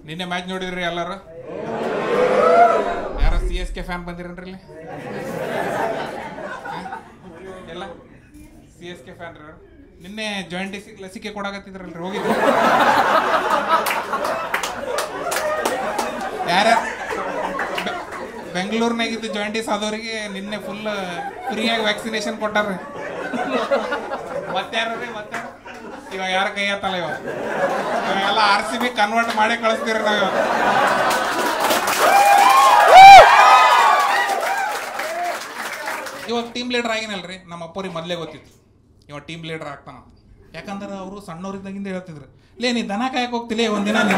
ನಿನ್ನೆ ಮ್ಯಾಚ್ ನೋಡಿದ್ರಿ ಎಲ್ಲರೂ? ಯಾರ CSK ಫ್ಯಾನ್ ಬಂದಿರನ್ರಿ ಇಲ್ಲಿ? ಎಲ್ಲ CSK ಫ್ಯಾನ್ ರೀ. ನಿನ್ನೆ ಜಾಯಿಂಟ್ ಲಸಿಕೆ ಕೊಡಾಕತ್ತಿದ್ರಲ್ರಿ, ಹೋಗಿದ್ರಿ? ಯಾರ ಬೆಂಗಳೂರಿನಾಗಿದ್ದು ಜಾಯಿಂಟಿಸ್ ಆದವ್ರಿಗೆ ನಿನ್ನೆ ಫುಲ್ ಫ್ರೀಯಾಗಿ ವ್ಯಾಕ್ಸಿನೇಷನ್ ಕೊಟ್ಟಾರ್ರಿ. ಮತ್ತಾರ್ರಿ ಮತ್ತೆ ಇವಾಗ ಯಾರ ಕೈ ಎತ್ತಲ್ಲ. ಇವಾಗೆಲ್ಲ RCB ಕನ್ವರ್ಟ್ ಮಾಡೇ ಕಳಿಸ್ತೀರಿ ನಾವು. ಇವಾಗ ಟೀಮ್ ಲೀಡರ್ ಆಗಿನಲ್ರಿ, ನಮ್ಮ ಅಪ್ಪವ್ರಿಗೆ ಮೊದಲೇ ಗೊತ್ತಿತ್ತು ಇವಾಗ ಟೀಮ್ ಲೀಡರ್ ಆಗ್ತಾನ. ಯಾಕಂದ್ರೆ ಅವರು ಸಣ್ಣವ್ರಿದ್ದಾಗಿಂದ ಹೇಳ್ತಿದ್ರು, ಲೇ ನೀ ದನ ಕಾಯಕ್ಕೆ ಹೋಗ್ತಿಲ್ಲ ಒಂದಿನ ನೀನು.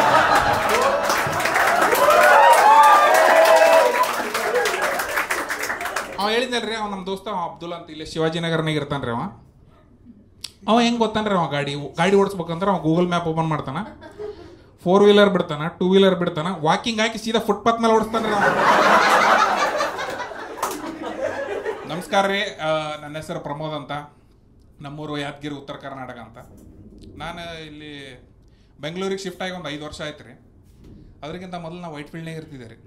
ಅವ ಹೇಳಿದ್ನಲ್ರಿ, ಅವ ನಮ್ಮ ದೋಸ್ತ ಅಬ್ದುಲ್ ಅಂತ ಇಲ್ಲೇ ಶಿವಾಜಿನಗರ್ನಾಗ ಇರ್ತಾನ್ರಿ. ಅವ ಹೆಂಗೆ ಗೊತ್ತಾನ್ರಿ, ಅವ ಗಾಡಿ ಓಡಿಸ್ಬೇಕಂದ್ರೆ ಅವ ಗೂಗಲ್ ಮ್ಯಾಪ್ ಓಪನ್ ಮಾಡ್ತಾನ, 4 ವೀಲರ್ ಬಿಡ್ತಾನ, 2 ವೀಲರ್ ಬಿಡ್ತಾನ, ವಾಕಿಂಗ್ ಹಾಕಿ ಸೀದಾ ಫುಟ್ಪಾತ್ ಮೇಲೆ ಓಡಿಸ್ತಾನ್ರಿ. ನಮಸ್ಕಾರ ರೀ, ನನ್ನ ಹೆಸರು ಪ್ರಮೋದ್ ಅಂತ, ನಮ್ಮೂರು ಯಾದಗಿರಿ, ಉತ್ತರ ಕರ್ನಾಟಕ ಅಂತ. ನಾನು ಇಲ್ಲಿ ಬೆಂಗಳೂರಿಗೆ ಶಿಫ್ಟ್ ಆಗಿ ಒಂದು 5 ವರ್ಷ ಆಯ್ತು ರೀ. ಅದಕ್ಕಿಂತ ಮೊದಲು ನಾವು ವೈಟ್ ಫೀಲ್ಡ್ನಾಗ ಇರ್ತಿದ್ದೆ ರೀ.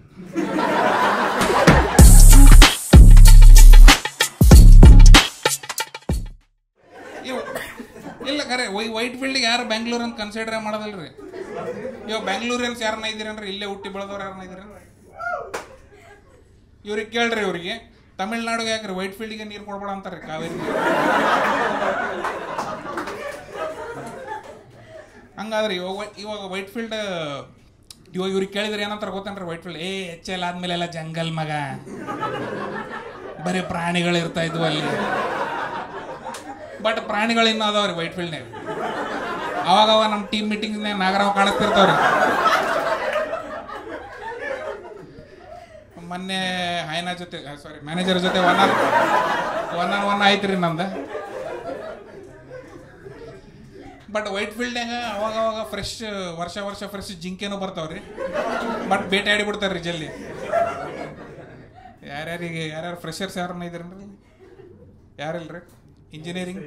ಇಲ್ಲ ಖರೆ ವೈಟ್ ಫೀಲ್ಡಿಗೆ ಯಾರು ಬೆಂಗಳೂರು ಅಂತ ಕನ್ಸಿಡರ್ ಮಾಡೋದಲ್ರಿ. ಇವಾಗ ಬೆಂಗಳೂರಿಯನ್ಸ್ ಯಾರನ್ನ ಇದ್ದೀರನ್ರಿ, ಇಲ್ಲೇ ಹುಟ್ಟಿ ಬೆಳೆದವ್ರು ಯಾರನ್ನ ಇದ್ದೀರ? ಇವ್ರಿಗೆ ಕೇಳ್ರಿ, ಇವ್ರಿಗೆ ತಮಿಳ್ನಾಡಿಗೆ ಯಾಕ್ರಿ ವೈಟ್ ಫೀಲ್ಡಿಗೆ ನೀರು ಕೊಡ್ಬೇಡ ಅಂತಾರ್ರಿ, ಕಾವೇರಿ. ಹಂಗಾದ್ರಿ ಇವಾಗ ವೈಟ್ ಫೀಲ್ಡ್ ಇವಾಗ ಇವ್ರಿಗೆ ಕೇಳಿದ್ರೆ ಏನಂತಾರೆ ಗೊತ್ತೇನ್ರಿ? ವೈಟ್ ಫೀಲ್ಡ್ HL ಆದ್ಮೇಲೆ ಎಲ್ಲ ಜಂಗಲ್ ಮಗ, ಬರೀ ಪ್ರಾಣಿಗಳು ಇರ್ತಾ ಇದ್ವು ಅಲ್ಲಿ. ಬಟ್ ಪ್ರಾಣಿಗಳು ಇನ್ನೂ ಅದಾವ್ರಿ ವೈಟ್ ಫೀಲ್ಡ್ನಾಗ. ಅವಾಗ ನಮ್ಮ ಟೀಮ್ ಮೀಟಿಂಗ್ನಾಗ ನಾಗರಾವ್ ಕಾಣಿಸ್ತಿರ್ತಾವ್ರಿ. ಮೊನ್ನೆ ಹೈನಾ ಜೊತೆ ಮ್ಯಾನೇಜರ್ ಜೊತೆ ಒನ್ ಆನ್ ಒನ್ ಆಯ್ತು ರೀ ನಮ್ದು. ಬಟ್ ವೈಟ್ ಫೀಲ್ಡ್ನಾಗ ಅವಾಗ ವರ್ಷ ಫ್ರೆಶ್ ಜಿಂಕೆನೂ ಬರ್ತಾವ್ರಿ. ಬಟ್ ಬೇಟೆ ಆಡಿ ಬಿಡ್ತಾರ್ರಿ ಜಲ್ದಿ. ಯಾರ್ಯಾರು ಫ್ರೆಶರ್ಸ್ ಯಾರನ್ನ ಇದ್ದೀರನ್ರಿ? ಯಾರಿಲ್ರಿ? ಇಂಜಿನಿಯರಿಂಗ್.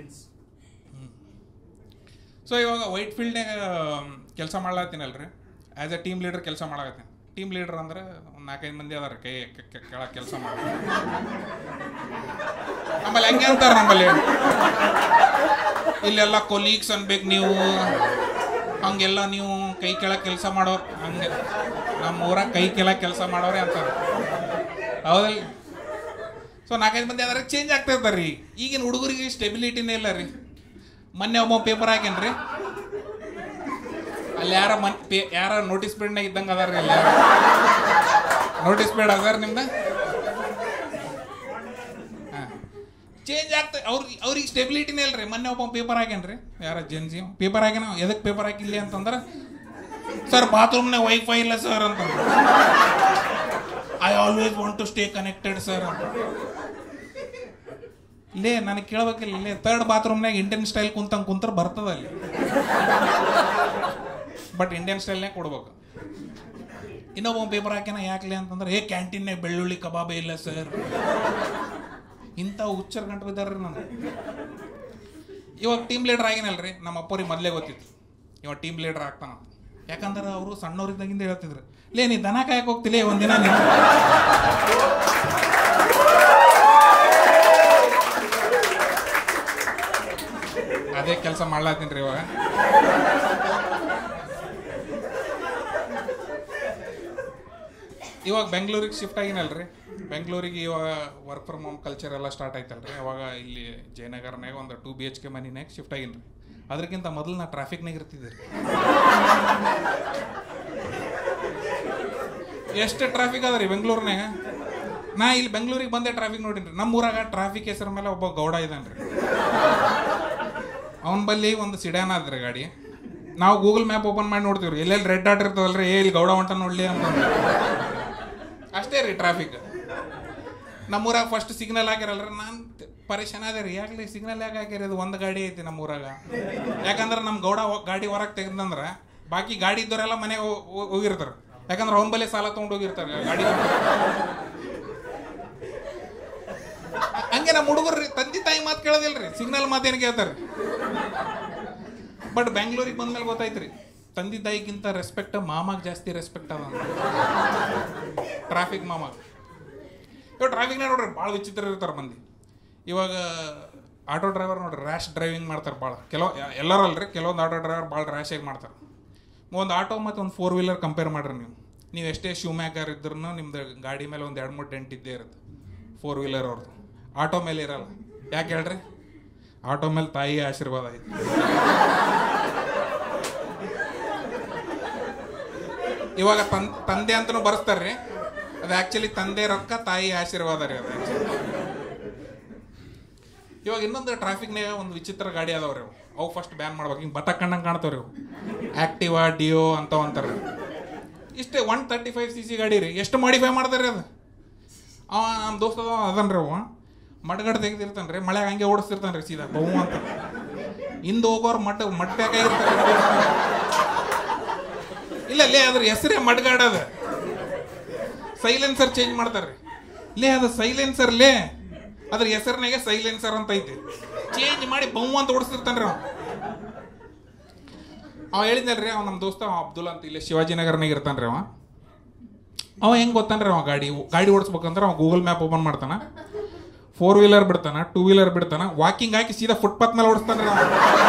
ಸೊ ಇವಾಗ ವೈಟ್ ಫೀಲ್ಡ್ನಾಗ ಕೆಲಸ ಮಾಡ್ಲಾತೀನಲ್ರಿ, ಆ್ಯಸ್ ಎ ಟೀಮ್ ಲೀಡರ್ ಕೆಲಸ ಮಾಡಾಕತ್ತೀನಿ. ಟೀಮ್ ಲೀಡರ್ ಅಂದ್ರೆ ಒಂದು 4-5 ಮಂದಿ ಅದಾರ ಕೈ ಕೆಳಗೆ ಕೆಲಸ ಮಾಡಿ. ಆಮೇಲೆ ಹೆಂಗೆ ಅಂತಾರೆ ನಮ್ಮಲ್ಲಿ, ಇಲ್ಲೆಲ್ಲ ಕೊಲೀಗ್ಸ್ ಅನ್ಬೇಕು ನೀವು, ಹಂಗೆಲ್ಲ ನೀವು ಕೈ ಕೆಳಗೆ ಕೆಲಸ ಮಾಡೋರು, ಹಂಗೆ ನಮ್ಮ ಊರಾಗ ಕೈ ಕೆಳಗೆ ಕೆಲಸ ಮಾಡೋರೇ ಅಂತಾರೆ, ಹೌದಲ್ಲ? ಸೊ 4-5 ಮಂದಿ ಅದ್ರ ಚೇಂಜ್ ಆಗ್ತಾ ಇರ್ತಾರೆ ರೀ. ಈಗಿನ ಹುಡುಗರಿಗೆ ಸ್ಟೆಬಿಲಿಟಿನೇ ಇಲ್ಲ ರೀ. ಮೊನ್ನೆ ಒಬ್ಬ ಪೇಪರ್ ಹಾಕೇನ್ರಿ, ಅಲ್ಲಿ ಯಾರ ನೋಟಿಸ್ ಬೋರ್ಡ್ನಾಗ ಇದ್ದಂಗೆ ಅದಾರ ರೀ. ಅಲ್ಲಿ ನೋಟಿಸ್ ಬೋರ್ಡ್ ಅದಾರ ನಿಮ್ದು? ಹಾಂ, ಚೇಂಜ್ ಆಗ್ತಾ ಅವ್ರಿಗೆ ಸ್ಟೆಬಿಲಿಟಿನೇ ಇಲ್ಲ ರೀ. ಮೊನ್ನೆ ಒಬ್ಬ ಪೇಪರ್ ಹಾಕ್ಯಾನ್ರಿ, ಯಾರ ಜೆನ್ಸಿ ಪೇಪರ್ ಹಾಕ್ಯಾನ. ಎದಕ್ಕೆ ಪೇಪರ್ ಹಾಕಿಲ್ಲ ಅಂತಂದ್ರೆ, ಸರ್ ಬಾತ್ರೂಮ್ನಾಗ ವೈಫೈ ಇಲ್ಲ ಸರ್ ಅಂತ. I always want to stay connected sir ಅಂತ. ಇಲ್ಲೇ ನನಗೆ ಕೇಳ್ಬೇಕಿಲ್ಲ, ಇಲ್ಲೇ 3rd ಬಾತ್ರೂಮ್ನಾಗ ಇಂಡಿಯನ್ ಸ್ಟೈಲ್ ಕುಂತರ ಬರ್ತದ ಅಲ್ಲಿ. ಬಟ್ ಇಂಡಿಯನ್ ಸ್ಟೈಲ್ನಾಗ ಕೊಡ್ಬೇಕು. ಇನ್ನೊಬ್ಬ ಪೇಪರ್ ಹಾಕ್ಯಾನ, ಯಾಕಲಿ ಅಂತಂದ್ರೆ ಕ್ಯಾಂಟೀನ್ನಾಗ ಬೆಳ್ಳುಳ್ಳಿ ಕಬಾಬೇ ಇಲ್ಲ ಸರ್. ಇಂಥ ಹುಚ್ಚರ್ ಗಂಟು ಬಿದ್ದಾರ್ರಿ ನಾನು. ಇವಾಗ ಟೀಮ್ ಲೀಡರ್ ಆಗಿನಲ್ರಿ, ನಮ್ಮ ಅಪ್ಪವ್ರಿಗೆ ಮೊದಲೇ ಗೊತ್ತಿತ್ತು ಇವಾಗ ಟೀಮ್ ಲೀಡರ್ ಆಗ್ತಾನ. ಯಾಕಂದ್ರೆ ಅವರು ಸಣ್ಣವ್ರಿದ್ದಾಗಿಂದ ಹೇಳ್ತಿದ್ರು, ಲೇ ನೀ ದನ ಕಾಯಕ್ಕೆ ಹೋಗ್ತಿಲ್ಲ ಒಂದಿನ ನೀನು. ಅದೇ ಕೆಲಸ ಮಾಡ್ಲಾತೀನಿ ರೀ ಇವಾಗ. ಇವಾಗ ಬೆಂಗಳೂರಿಗೆ ಶಿಫ್ಟ್ ಆಗಿನಲ್ರಿ. ಬೆಂಗಳೂರಿಗೆ ಇವಾಗ ವರ್ಕ್ ಫ್ರಮ್ ಹೋಮ್ ಕಲ್ಚರ್ ಎಲ್ಲ ಸ್ಟಾರ್ಟ್ ಆಯ್ತಲ್ರಿ. ಅವಾಗ ಇಲ್ಲಿ ಜಯನಗರ್ನಾಗ ಒಂದು 2 BHK ಮನಿನಾಗ ಶಿಫ್ಟ್ ಆಗಿನ್ರಿ. ಅದಕ್ಕಿಂತ ಮೊದಲು ನಾ ಟ್ರಾಫಿಕ್ನಾಗ ಇರ್ತಿದ್ದೆ ರೀ. ಎಷ್ಟು ಟ್ರಾಫಿಕ್ ಅದ ರೀ ಬೆಂಗಳೂರಿನಾಗ. ನಾ ಇಲ್ಲಿ ಬೆಂಗಳೂರಿಗೆ ಬಂದೆ ಟ್ರಾಫಿಕ್ ನೋಡಿನ್ರಿ. ನಮ್ಮ ಊರಾಗ ಟ್ರಾಫಿಕ್ ಹೆಸರ ಮೇಲೆ ಒಬ್ಬ ಗೌಡ ಇದ್ದಾನ್ರಿ. ಅವನ ಬಲ್ಲಿ ಒಂದು ಸಿಡಾನ್ ಆದ್ರಿ ಗಾಡಿ. ನಾವು ಗೂಗಲ್ ಮ್ಯಾಪ್ ಓಪನ್ ಮಾಡಿ ನೋಡ್ತೀವ್ರಿ, ಎಲ್ಲೆಲ್ಲಿ ರೆಡ್ ಡಾಟ್ ಇರ್ತದಲ್ರಿ, ಇಲ್ಲಿ ಗೌಡ ಹೊಂಟ ನೋಡ್ಲಿ ಅಂತ. ಅಷ್ಟೇ ರೀ ಟ್ರಾಫಿಕ್. ನಮ್ಮೂರಾಗ ಫಸ್ಟ್ ಸಿಗ್ನಲ್ ಹಾಕಿರಲ್ರಿ, ನಾನು ಪರೇಶಾನ್ ಅದೇ ರೀ. ಯಾಕಲಿ ಸಿಗ್ನಲ್ ಯಾಕೆ ಹಾಕಿರಿ, ಅದು ಒಂದು ಗಾಡಿ ಐತಿ ನಮ್ಮ ಊರಾಗ. ಯಾಕಂದ್ರೆ ನಮ್ಮ ಗೌಡ ಗಾಡಿ ಹೊರಗೆ ತೆಗೆದಂದ್ರೆ ಬಾಕಿ ಗಾಡಿ ಇದ್ದವರೆಲ್ಲ ಮನೆಗೆ ಹೋಗಿರ್ತಾರೆ. ಯಾಕಂದ್ರೆ ಅವನ ಬಲ್ಲಿ ಸಾಲ ತೊಗೊಂಡು ಹೋಗಿರ್ತಾರೆ ಗಾಡಿ. ಹಂಗೆ ನಮ್ಮ ಹುಡುಗರ್ರಿ ತಂದೆ ತಾಯಿ ಮಾತು ಕೇಳೋದಿಲ್ರಿ, ಸಿಗ್ನಲ್ ಮಾತೇನು ಕೇಳ್ತಾರೆ. ಬಟ್ ಬೆಂಗಳೂರಿಗೆ ಬಂದ್ಮೇಲೆ ಗೊತ್ತಾಯ್ತು ರೀ, ತಂದೆ ತಾಯಿಗಿಂತ ರೆಸ್ಪೆಕ್ಟ್ ಮಾಮಾಗ ಜಾಸ್ತಿ ರೆಸ್ಪೆಕ್ಟ್ ಅದ ಟ್ರಾಫಿಕ್ ಮಾಮಾಗ. ಇವಾಗ ಟ್ರಾಫಿಕ್ನಾಗ ನೋಡ್ರಿ ಭಾಳ ವಿಚಿತ್ರ ಇರ್ತಾರೆ ಮಂದಿ. ಇವಾಗ ಆಟೋ ಡ್ರೈವರ್ ನೋಡ್ರಿ ರ್ಯಾಶ್ ಡ್ರೈವಿಂಗ್ ಮಾಡ್ತಾರೆ ಭಾಳ. ಎಲ್ಲರೂ ಅಲ್ರಿ, ಕೆಲವೊಂದು ಆಟೋ ಡ್ರೈವರ್ ಭಾಳ ರ್ಯಾಶಾಗಿ ಮಾಡ್ತಾರೆ. ಒಂದು ಆಟೋ ಮತ್ತು ಒಂದು 4 ವೀಲರ್ ಕಂಪೇರ್ ಮಾಡ್ರಿ ನೀವು ಎಷ್ಟೇ ಶೂ ಮ್ಯಾಕರ್ ಇದ್ರೂ ನಿಮ್ದು ಗಾಡಿ ಮೇಲೆ ಒಂದು 2-3 ಡೆಂಟ್ ಇದ್ದೇ ಇರುತ್ತೆ 4 ವೀಲರ್ ಅವ್ರದ್ದು. ಆಟೋ ಮೇಲೆ ಇರಲ್ಲ. ಯಾಕೆ ಹೇಳ್ರಿ? ಆಟೋ ಮೇಲೆ ತಾಯಿ ಆಶೀರ್ವಾದ ಐತಿ. ಇವಾಗ ತಂದೆ ಅಂತಲೂ ಬರ್ಸ್ತಾರ್ರಿ, ಅದು ಆ್ಯಕ್ಚುಲಿ ತಂದೆ ರೊಕ್ಕ ತಾಯಿ ಆಶೀರ್ವಾದ ರೀ ಅದು. ಇವಾಗ ಇನ್ನೊಂದು ಟ್ರಾಫಿಕ್ನಾಗ ಒಂದು ವಿಚಿತ್ರ ಗಾಡಿ ಅದಾವ್ರಿ, ಅವು ಫಸ್ಟ್ ಬ್ಯಾನ್ ಮಾಡ್ಬೇಕು. ಹಿಂಗೆ ಬತ್ತ ಕಣ್ಣಂಗೆ ಕಾಣ್ತಾವ್ರಿ ಅವು, ಆ್ಯಕ್ಟಿವಾ ಡಿಯೋ ಅಂತವ ಅಂತಾರೆ. ಇಷ್ಟೇ 135cc ಗಾಡಿ ರೀ, ಎಷ್ಟು ಮಾಡಿಫೈ ಮಾಡ್ತಾರೆ ಅದು. ನಮ್ಮ ದೋಸ್ತ ಅದನ್ರಿ ಅವ ಮಡ್ಗಡ್ ತೆಗೆದಿರ್ತಾನೆ ರೀ, ಮಳೆಗೆ ಹಂಗೆ ಓಡಿಸ್ತಿರ್ತಾನೆ ರೀ ಸೀದಾ ಬಹು ಅಂತ. ಹಿಂದೆ ಹೋಗೋರು ಮಡ್ಬೇಕಾಗಿರ್ತಾರೆ. ಇಲ್ಲ ಲೇ, ಅದ್ರ ಹೆಸರೇ ಮಡ್ಗಾಡ್ ಅದ. ಸೈಲೆನ್ಸರ್ ಚೇಂಜ್ ಮಾಡ್ತಾರೆ ಲೇ, ಅದು ಸೈಲೆನ್ಸರ್ ಲೇ, ಅದ್ರ ಹೆಸರಿನಾಗೆ ಸೈಲೆನ್ಸರ್ ಅಂತ ಐತಿ. ಚೇಂಜ್ ಮಾಡಿ ಬಹು ಅಂತ ಓಡಿಸ್ತಿರ್ತಾನೆ ರೀ ಅವ ಹೇಳಿದ್ನಲ್ರಿ, ಅವ ನಮ್ಮ ದೋಸ್ತ ಅಬ್ದುಲ್ಲಾ ಅಂತ ಇಲ್ಲಿ ಶಿವಾಜಿನಗರ್ನಾಗ ಇರ್ತಾನೆ ರೀ. ಅವ ಹೆಂಗೆ ಗೊತ್ತಾನ್ರಿ, ಅವ ಗಾಡಿ ಓಡಿಸ್ಬೇಕಂದ್ರೆ ಅವ ಗೂಗಲ್ ಮ್ಯಾಪ್ ಓಪನ್ ಮಾಡ್ತಾನ, 4 ವೀಲರ್ ಬಿಡ್ತಾನ, 2 ವೀಲರ್ ಬಿಡ್ತಾನ, ವಾಕಿಂಗ್ ಹಾಕಿ ಸೀದಾ ಫುಟ್ಪಾತ್ ಮೇಲೆ ಓಡಿಸ್ತಾನೆ ರೀ.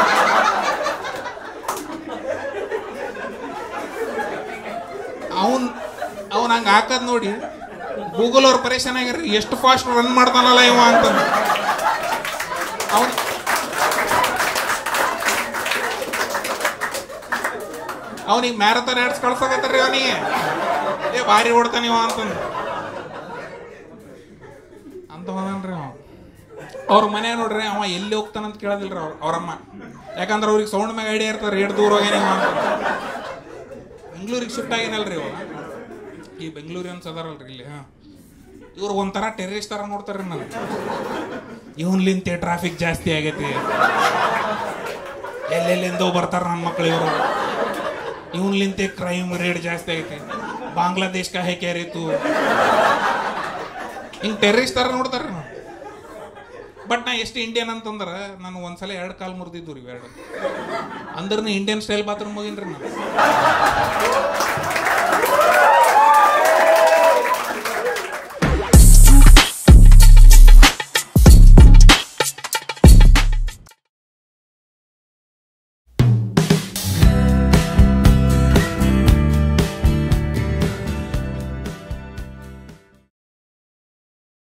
ಅವನ್ ಹಂಗೆ ಹಾಕದ್ ನೋಡಿ ಗೂಗಲ್ ಅವ್ರು ಪರೇಶಾನ್ ಆಗ್ಯಾರ, ಎಷ್ಟು ಫಾಸ್ಟ್ ರನ್ ಮಾಡ್ತಾನಲ್ಲ ಇವ ಅಂತ. ಅವನಿಗೆ ಮ್ಯಾರಥಾನ್ ಆಡ್ಸ್ ಕಳ್ಸಕತ್ತಾರ್ರಿ ಅವನಿಗೆ, ಭಾರಿ ಓಡ್ತಾನ ಇವ ಅಂತಂದು ಅಂತ ಹೋದನ್ರಿ ಅವ. ಅವ್ರ ಮನೆ ನೋಡ್ರಿ, ಅವ ಎಲ್ಲಿ ಹೋಗ್ತಾನಂತ ಕೇಳೋದಿಲ್ರಿ ಅವ್ರಮ್ಮ, ಯಾಕಂದ್ರೆ ಅವ್ರಿಗೆ ಸೌಂಡ್ ಮ್ಯಾಗ ಐಡಿಯಾ ಇರ್ತಾರೆ ಎಷ್ಟು ದೂರ ಹೋಗ್ಯಾನ ಅಂತ. ಬೆಂಗಳೂರಿಗೆ ಶಿಫ್ಟ್ ಆಗಿನಲ್ರಿ ಇವಾಗ, ಈ ಬೆಂಗಳೂರಿಯನ್ಸ್ ಅದಾರಲ್ರಿ ಇಲ್ಲಿ, ಇವ್ರು ಒಂಥರ ಟೆರರಿಸ್ಟ್ ಥರ ನೋಡ್ತಾರ್ರಿ ನಾನು. ಇವನ್ಲಿಂತೆ ಟ್ರಾಫಿಕ್ ಜಾಸ್ತಿ ಆಗೈತಿ, ಎಲ್ಲೆಲ್ಲಿಂದೋ ಬರ್ತಾರ ನನ್ನ ಮಕ್ಳು ಇವರು, ಇವನ್ಲಿಂತೆ ಕ್ರೈಮ್ ರೇಟ್ ಜಾಸ್ತಿ ಆಗೈತಿ, ಬಾಂಗ್ಲಾದೇಶ್ ಕಾ ಹೇ ಕ್ಯಾ ರೇ ತೂ, ಹಿಂಗೆ ಟೆರರಿಸ್ಟ್ ಥರ ನೋಡ್ತಾರ್ರಿ ನಾವು. ಬಟ್ ನಾ ಎಷ್ಟು ಇಂಡಿಯನ್ ಅಂತಂದ್ರೆ ನಾನು ಒಂದ್ಸಲ 2 ಕಾಲು ಮುರಿದಿದ್ದು ರೀ, 2 ಅಂದ್ರೆ ಇಂಡಿಯನ್ ಸ್ಟೈಲ್ ಬಾತ್ರೂಮ್ ಹೋಗಿನ್ರಿ ನಾನು.